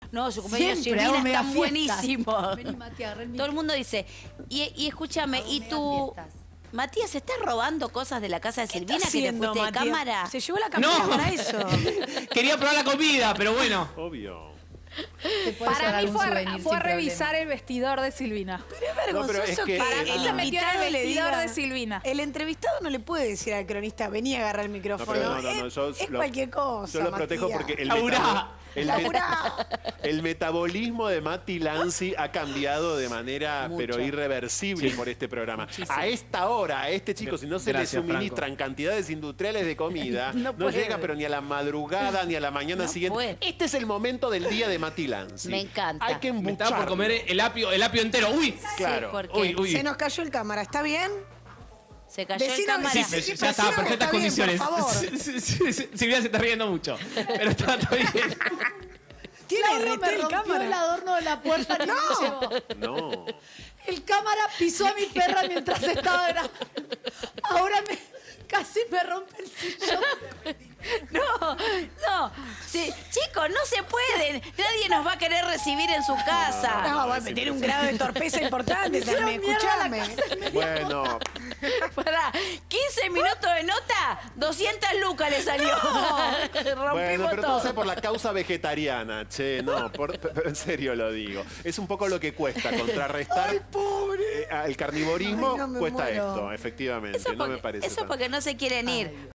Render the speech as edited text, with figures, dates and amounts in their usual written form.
no, su cumpleaños Siempre Silvina hago está mega buenísimo. Vení, Matías, agarrá el Todo el mundo dice, y escúchame, Hago ¿y mega tú, fiestas. Matías, estás robando cosas de la casa de ¿Qué Silvina está que te haciendo, fuiste de Matías? cámara? Se llevó la campera No. para eso. Quería probar la comida, pero bueno. Obvio. Te puedes llevar Para mí algún fue, souvenir fue a sin revisar problema. el vestidor de Silvina. Pero es No, pero vergonzoso es que- Para mí se metió en el invitado le vestidor diga- de Silvina. El entrevistado no le puede decir al cronista, vení a agarrar el micrófono. yo es lo- cualquier cosa, Yo lo protejo Matías. porque Laura. el metabolismo de Mati Lanzi ha cambiado de manera pero irreversible por este programa. A esta hora, a este chico, si no se Gracias, le suministran cantidades industriales de comida, No no, puede. llega pero ni a la madrugada ni a la mañana No siguiente. puede. Este es el momento del día de Mati Lanzi. Me encanta. Hay que Me estaba por embucharlo. comer el apio entero. ¡Uy! Claro. Sí, porque Uy, uy. Se nos cayó el cámara, ¿está bien? se cayó el Decinos- cámara. Sí, Sí, ya está, decime que perfectas está bien, condiciones. por favor. Silvia se está riendo mucho. Pero está todo bien. Tiene Laura me RT el rompió cámara. el adorno de la puerta que me llevó. No. El cámara pisó a mi perra mientras estaba grabando. Ahora casi me rompe el sillón. No, no. Sí, chicos, no se pueden. Nadie nos va a querer recibir en su casa. No, va a meter un grado de torpeza importante también, escúchame. Bueno, Pará, 15 minutos de nota, 200 lucas le salió. Rompimos bueno, pero todo todo. sea por la causa vegetariana, che, no, pero en serio lo digo. Es un poco lo que cuesta contrarrestar Ay, pobre. el carnivorismo, Ay, no me cuesta muero. esto, efectivamente, Eso no me porque, parece. eso tan- porque no se quieren ir.